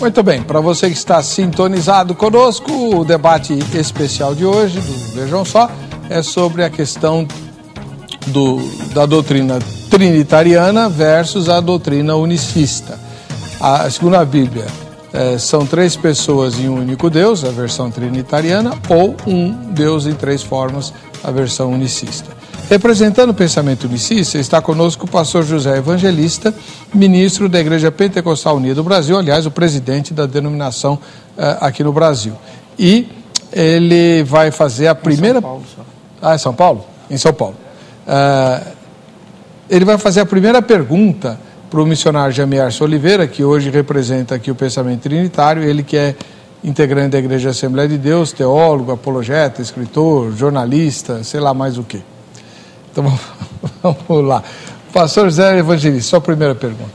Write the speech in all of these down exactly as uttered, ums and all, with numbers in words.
Muito bem, para você que está sintonizado conosco, o debate especial de hoje, do Vejam Só, é sobre a questão do, da doutrina trinitariana versus a doutrina unicista. A, segundo a Bíblia, é, são três pessoas em um único Deus, a versão trinitariana, ou um Deus em três formas, a versão unicista. Representando o pensamento unicista, está conosco o pastor José Evangelista, ministro da Igreja Pentecostal Unida do Brasil, aliás, o presidente da denominação uh, aqui no Brasil. E ele vai fazer a primeira... Em São Paulo, só. Ah, em São Paulo? Em São Paulo. Uh, ele vai fazer a primeira pergunta para o missionário Jamierson Oliveira, que hoje representa aqui o pensamento trinitário, ele que é integrante da Igreja Assembleia de Deus, teólogo, apologeta, escritor, jornalista, sei lá mais o quê. Então, vamos lá. Pastor José Evangelista, sua primeira pergunta.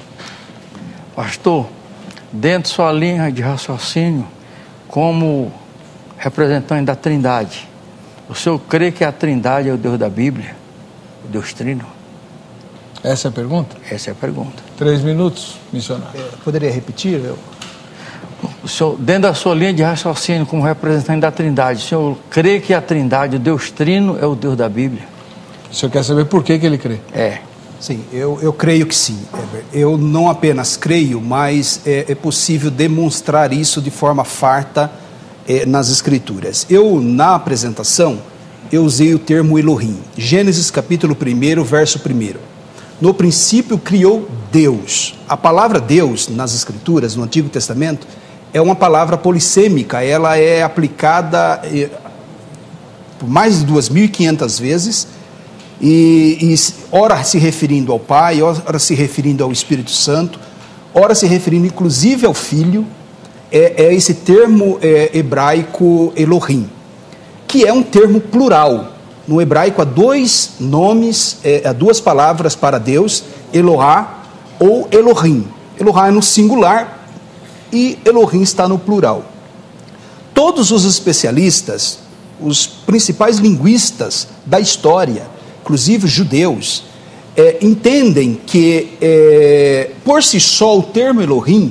Pastor, dentro da sua linha de raciocínio, como representante da Trindade, o senhor crê que a Trindade é o Deus da Bíblia? O Deus Trino? Essa é a pergunta? Essa é a pergunta. Três minutos, missionário. É, poderia repetir? Eu... O senhor, dentro da sua linha de raciocínio, como representante da Trindade, o senhor crê que a Trindade, o Deus Trino, é o Deus da Bíblia? O senhor quer saber por que, que ele crê? É. Sim, eu, eu creio que sim, Heber. Eu não apenas creio, mas é, é possível demonstrar isso de forma farta é, nas Escrituras. Eu, na apresentação, eu usei o termo Elohim. Gênesis capítulo um, verso um. No princípio criou Deus. A palavra Deus, nas Escrituras, no Antigo Testamento, é uma palavra polissêmica. Ela é aplicada é, por mais de duas mil e quinhentas vezes, E, e ora se referindo ao Pai, ora se referindo ao Espírito Santo, ora se referindo inclusive ao Filho, é, é esse termo é, hebraico Elohim, que é um termo plural. No hebraico há dois nomes, é, há duas palavras para Deus, Elohá ou Elohim. Elohá é no singular e Elohim está no plural. Todos os especialistas, os principais linguistas da história, inclusive os judeus, é, entendem que, é, por si só, o termo Elohim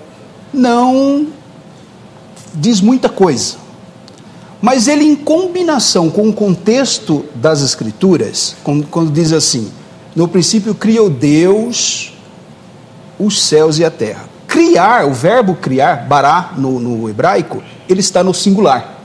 não diz muita coisa. Mas ele, em combinação com o contexto das Escrituras, quando, quando diz assim, no princípio criou Deus os céus e a terra. Criar, o verbo criar, bará, no, no hebraico, ele está no singular.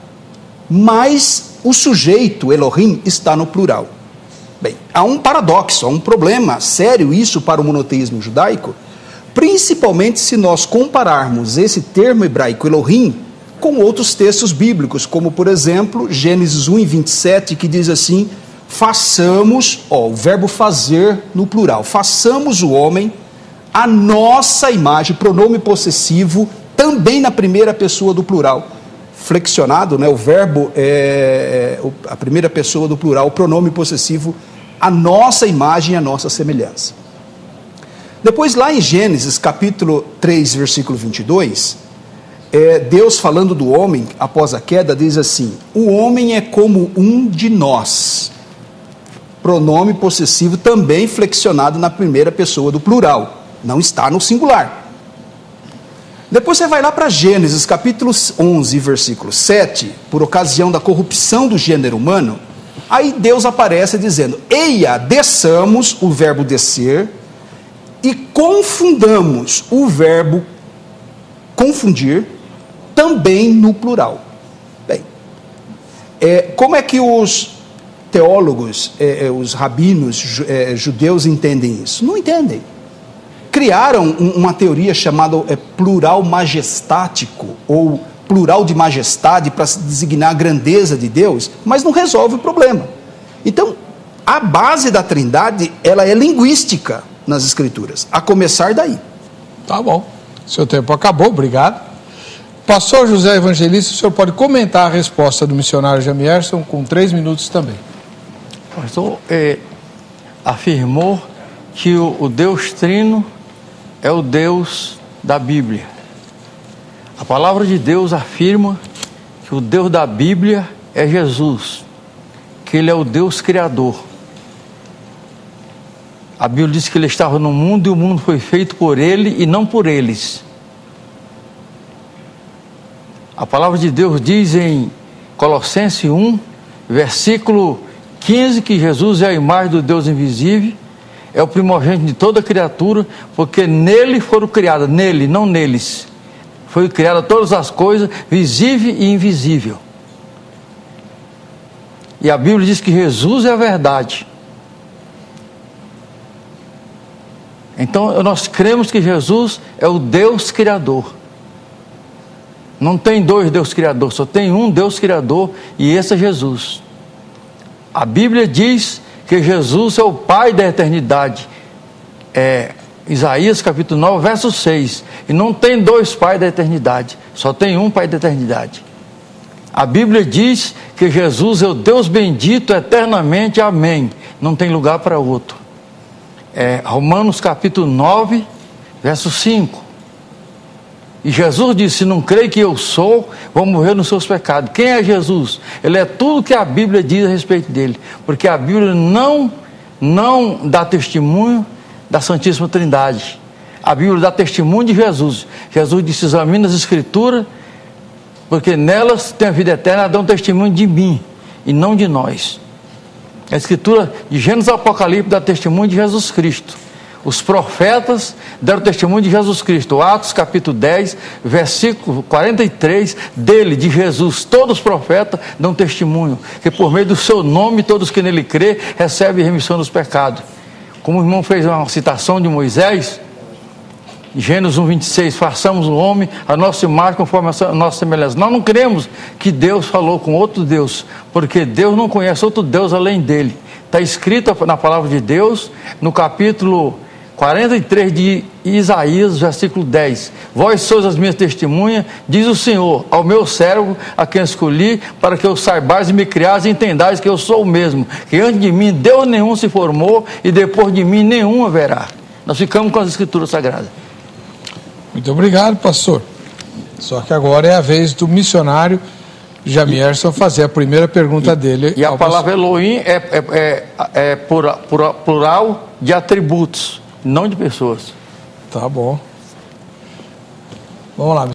Mas o sujeito, Elohim, está no plural. Bem, há um paradoxo, há um problema sério isso para o monoteísmo judaico, principalmente se nós compararmos esse termo hebraico Elohim com outros textos bíblicos, como por exemplo Gênesis um, vinte e sete, que diz assim, façamos, ó, o verbo fazer no plural, façamos o homem a nossa imagem, pronome possessivo, também na primeira pessoa do plural, flexionado, né, o verbo é, é a primeira pessoa do plural, o pronome possessivo, a nossa imagem e a nossa semelhança. Depois lá em Gênesis capítulo três, versículo vinte e dois, é, Deus falando do homem após a queda diz assim, o homem é como um de nós, pronome possessivo também flexionado na primeira pessoa do plural, não está no singular. Depois você vai lá para Gênesis capítulo onze, versículo sete, por ocasião da corrupção do gênero humano, aí Deus aparece dizendo, eia, desçamos, o verbo descer, e confundamos o verbo confundir, também no plural. Bem, é, como é que os teólogos, é, os rabinos é, judeus entendem isso? Não entendem. Criaram uma teoria chamada é, plural majestático, ou plural de majestade, para se designar a grandeza de Deus, mas não resolve o problema. Então, a base da Trindade, ela é linguística nas Escrituras, a começar daí. Tá bom, seu tempo acabou, obrigado. Pastor José Evangelista, o senhor pode comentar a resposta do missionário Jamierson com três minutos também. O pastor é, afirmou que o, o Deus Trino é o Deus da Bíblia. A palavra de Deus afirma que o Deus da Bíblia é Jesus, que Ele é o Deus Criador. A Bíblia diz que Ele estava no mundo e o mundo foi feito por Ele e não por eles. A palavra de Deus diz em Colossenses um, versículo quinze, que Jesus é a imagem do Deus invisível, é o primogênito de toda criatura, porque nele foram criadas, nele, não neles, foi criada todas as coisas, visível e invisível. E a Bíblia diz que Jesus é a verdade. Então nós cremos que Jesus é o Deus Criador. Não tem dois Deus Criador, só tem um Deus Criador, e esse é Jesus. A Bíblia diz que Jesus é o Pai da eternidade. É Isaías capítulo nove, verso seis. E não tem dois pais da eternidade, só tem um Pai da eternidade. A Bíblia diz que Jesus é o Deus bendito eternamente, amém. Não tem lugar para outro. É Romanos capítulo nove, verso cinco. E Jesus disse: se não crê que eu sou, vão morrer nos seus pecados. Quem é Jesus? Ele é tudo que a Bíblia diz a respeito dele, porque a Bíblia não, não dá testemunho da Santíssima Trindade. A Bíblia dá testemunho de Jesus. Jesus disse: examina as Escrituras, porque nelas tem a vida eterna, dão testemunho de mim e não de nós. A Escritura de Gênesis ao Apocalipse dá testemunho de Jesus Cristo. Os profetas deram testemunho de Jesus Cristo. Atos capítulo dez, versículo quarenta e três, dele, de Jesus, todos os profetas dão testemunho, que por meio do seu nome, todos que nele crê, recebem remissão dos pecados. Como o irmão fez uma citação de Moisés, Gênesis um, vinte e seis, façamos o homem a nossa imagem conforme a nossa semelhança. Nós não cremos que Deus falou com outro Deus, porque Deus não conhece outro Deus além dele. Está escrito na palavra de Deus, no capítulo quarenta e três de Isaías, versículo dez: vós sois as minhas testemunhas, diz o Senhor, ao meu servo, a quem escolhi, para que eu saibais e me criais e entendais que eu sou o mesmo, que antes de mim Deus nenhum se formou, e depois de mim nenhum haverá. Nós ficamos com as Escrituras Sagradas. Muito obrigado, pastor. Só que agora é a vez do missionário Jamierson fazer a primeira pergunta e, dele. E a palavra pastor. Elohim é, é, é, é plural de atributos, não de pessoas. Tá bom. Vamos lá.